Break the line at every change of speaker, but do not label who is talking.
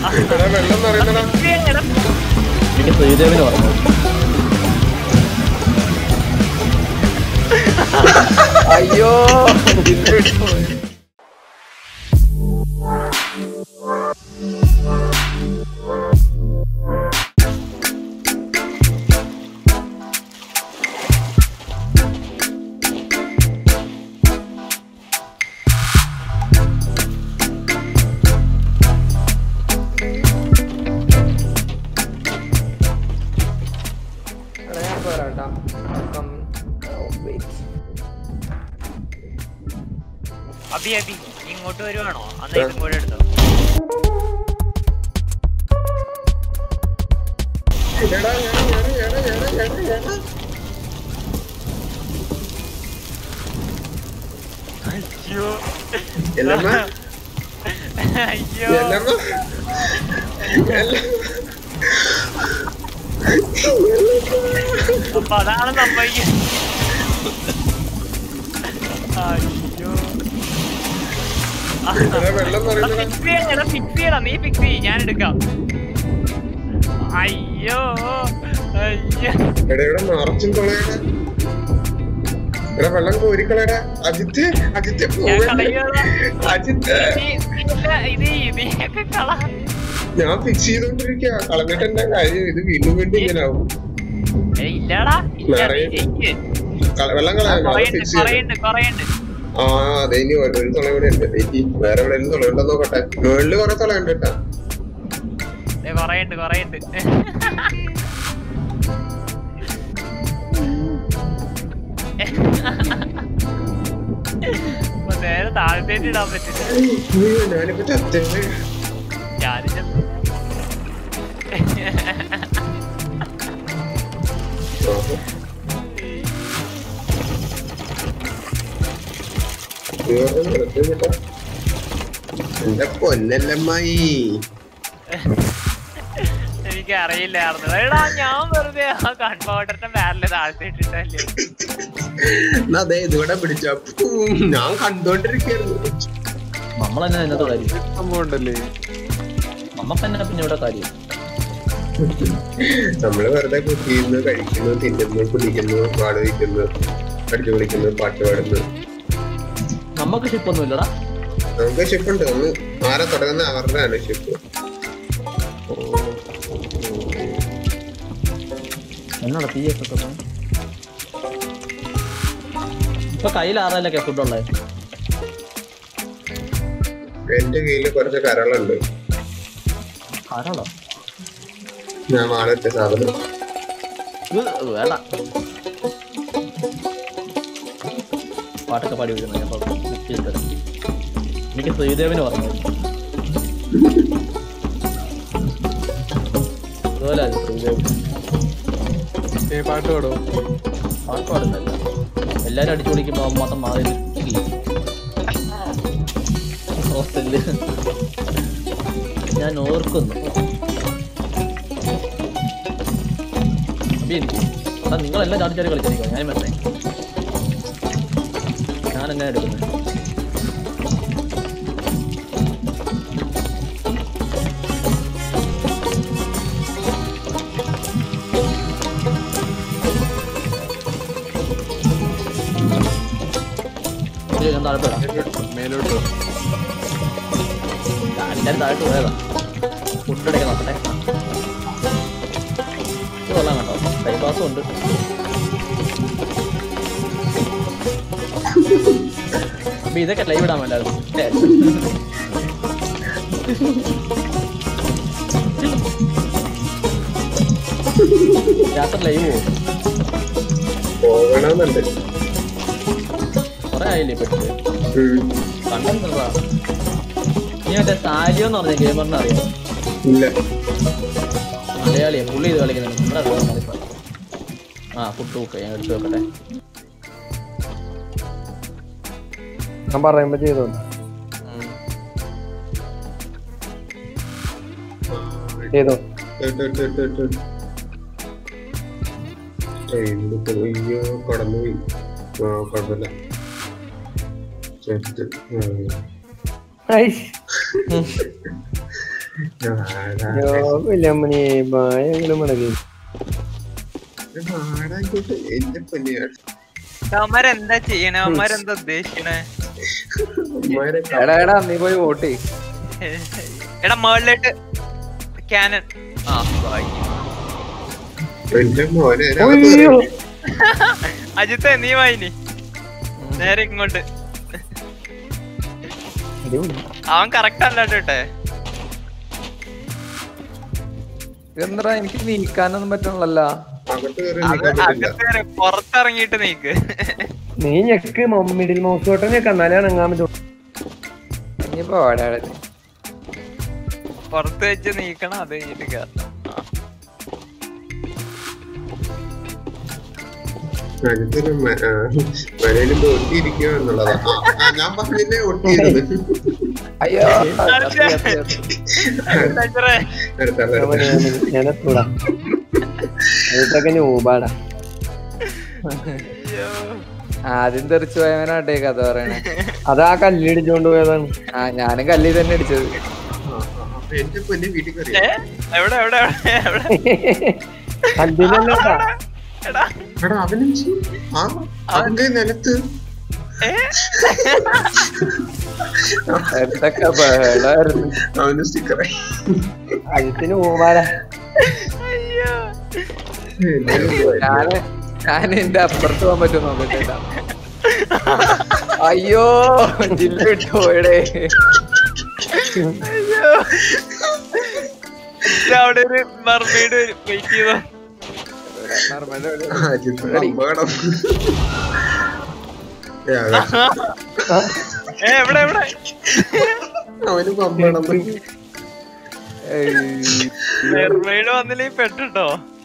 എനിക്ക് ശ്രീദേവിന് പറഞ്ഞു. അയ്യോ
അബി അബി ഇങ്ങോട്ട് വരുവാണോ? അന്ന് ഇതും കൂടെ എടുത്തോ. അയ്യോ അയ്യോ അപ്പൊ അതാണ് സംഭവിക്കുന്നത്. അയ്യോ ഫിക്സ് ചെയ്യണം, നീ ഫിക്സ് ചെയ്യ, ഞാൻ എടുക്കാം. അയ്യോ അയ്യോ
വെള്ളം കോരിക്കളടാ അജിത്ത്. അജിത്ത്
ഇതൊക്കെ കള.
ഞാൻ ഫിക്സ് ചെയ്തോണ്ടിരിക്കുക. കളഞ്ഞിട്ട് എന്താ കാര്യം? ഇത് വീണ്ടും വീണ്ടും ഇങ്ങനെ ആവും.
ഇല്ലടാ
വെള്ളം
കളയുണ്ട്.
ആ അതെ, ഇനി ഒരു തുള കൂടെ ഉണ്ട്. വേറെ എവിടെയെങ്കിലും തുളയുണ്ടോ നോക്കട്ടെ. മുകളില് കൊറേ തുളയുണ്ട് കേട്ടാ.
കൊറേയുണ്ട്. നേരെ താഴത്തേക്ക് ഇടാൻ പറ്റില്ല.
ഞാനിപ്പോ ചത്തേ. എന്റെ പൊന്നല്ലമ്മായി,
എനിക്ക് അറിയില്ലായിരുന്നു. എടാ ഞാൻ വെറുതെ ആ കൺപൗണ്ടറിന്റെ പേരില് താഴ്ത്തിട്ടിട്ടല്ലേ.
അതെ ഇതുകൂടെ പിടിച്ച ഞാൻ കണ്ടോണ്ടിരിക്കായിരുന്നു.
നമ്മളെന്നെ അതിനകത്ത് കാര്യം സംഭവമുണ്ടല്ലേ. നമ്മക്കെന്നെ പിന്നെ ഇവിടെ കാര്യം.
നമ്മള് വെറുതെ കുത്തിയിരുന്നു, കഴിക്കുന്നു, തിന്നുന്നു, കുടിക്കുന്നു, പാട് വയ്ക്കുന്നു, അടിച്ചു വിളിക്കുന്നു, പാട്ട് പാടുന്നു.
നമുക്ക് ഷിപ്പൊന്നും ഇല്ലടാ.
നമുക്ക് ഷിപ്പുണ്ട്. ഒന്ന് ആരെ തുടങ്ങുന്ന അവരുടെയാണ് ഷിപ്പ്.
എന്നാണ് തീയൊക്കെ ഇപ്പൊ കയ്യിൽ ആറല്ലൊക്കെ ഫുഡുള്ളേ.
എന്റെ കയ്യില് കുറച്ച് കരളുണ്ട്.
കരളോ?
ഞാൻ വാളത്തെ സാധനം
വേണ്ട. പാട്ടൊക്കെ പാടി വിടുന്നു. എനിക്ക് ശ്രീദേവിന് പറഞ്ഞു. അതുപോലെ ശ്രീദേവി
പാട്ട് പാടുമോ?
പാട്ട് പാടുന്നല്ല, എല്ലാരും അടിച്ചു വിളിക്കുമ്പോ മാത്രം മാറി ഹോസ്റ്റലില് ഞാൻ ഓർക്കുന്നു. നിങ്ങളെല്ലാം ചാടി ചാടി കളിച്ചിരിക്കുക. ഞാൻ മനസ്സിലായി. ഞാനെങ്ങനെ എടുക്കുന്നത്? ഞാൻ താഴോട്ട് വരാം.
മേലോട്ട്
എല്ലാവരും താഴോട്ട് പോയതാ. ഫുഡടിക്കാൻ നോക്കട്ടെ. ഇത് കൊള്ളാം കേട്ടോ. ടൈം പാസും ഉണ്ട്. അപ്പൊ ഇതൊക്കെ ലൈവ് ഇടാൻ വേണ്ടായിരുന്നു. രാത്രി ലൈവ്
പോകണമെന്നുണ്ട്.
കൊറേ ആയില്ലേ പെട്ടിട്ട് കണ്ടെന്താ? നീ മറ്റേ സാലിയോ എന്ന് പറഞ്ഞ ഗെയിമറിനെ അറിയാം? മലയാളിയെ പുള്ളി ഇത് കളിക്കുന്നുണ്ട്. നമ്മുടെ അറിയാം. ആ ഫുഡ് നോക്കുക. ഞാൻ എടുത്ത് വെക്കട്ടെ.
ഞാൻ പറയുമ്പോ ചെയ്തോ. ചെയ്തോ
കടന്നുപോയി. കുഴപ്പമില്ല.
വില്ലമ്മണി ഭയങ്കര മടങ്ങി.
ആടായിക്കോട്ടെ എന്റെ പൊന്നെയാണ്.
അവന്മാരെന്താ ചെയ്യണേ? അവന്മാരെന്താ ഉദ്ദേശിക്കണേ?
എടാ എടാ നീ പോയി വോട്ട് ചെയ്.
എടാ മേളിലോട്ട് ക്യാനൻ. ആ
എന്റെ മോനെ
അയ്യോ
അജിത്തെ നീ വായിനി നേരെ ഇങ്ങോട്ട്. അവൻ കറക്റ്റ് അല്ലാട്ടെ.
എന്താ എനിക്ക് നീക്കാനൊന്നും പറ്റണല്ലോ.
അകത്ത് കയറി നിൽക്കാൻ പറ്റില്ല.
പുറത്തിറങ്ങിട്ട് നീക്ക്.
നീ ഞെക്ക് മിഡിൽ മൗസ് ബട്ടൺ ഞെക്ക് എന്നാലേ ഇറങ്ങാൻ പറ്റും.
ഇനിയിപ്പോ ഓടാ
പുറത്ത് വെച്ച് നീക്കണം. അത് കഴിഞ്ഞിട്ട് കേറണം.
അകത്തൊരു മലയിലും ഒട്ടിയിരിക്കുക എന്നുള്ളതാ. ഞാൻ പറഞ്ഞില്ലേ ഒട്ടിയിരുന്നത്.
അയ്യോ
ഞാനെത്തൂടാ അതൊക്കെ ഊപാടാ.
ആദ്യം തെറിച്ചു പോയവനാട്ടെ കഥ പറയണേ.
അതാ കല്ലിടിച്ചോണ്ട് പോയതാണ്.
ആ ഞാനും കല്ലി തന്നെ അടിച്ചത്.
എന്റെ പൊന്നെ വീട്ടിൽ കയറി
എവിടെ എവിടെ എവിടെ?
കല്ലിലല്ലേട്ടാ.
എടാ
എടാ അവനും അവന്റെ നിലത്ത്
എന്തൊക്കെ ബഹളായിരുന്നു.
അവന് സ്റ്റിക്കറായി.
അജിത്തിന് ഊപാടാ.
അയ്യോ
ഞാൻ എന്റെ അപ്പുറത്ത് പോകാൻ പറ്റുമോ നോക്കട്ടെ. അയ്യോ ജില്ല വിട്ടു പോയടേ.
അയ്യോ അവിടെ ഒരു മർമെയ്ഡ് വെയിറ്റ് ചെയ്തോ.
അപകടം.
എവിടെ എവിടെ?
അവന് പമ്പണം.
മെർമെയ്ഡ് വന്നില്ലേ പെട്ടിട്ടോ.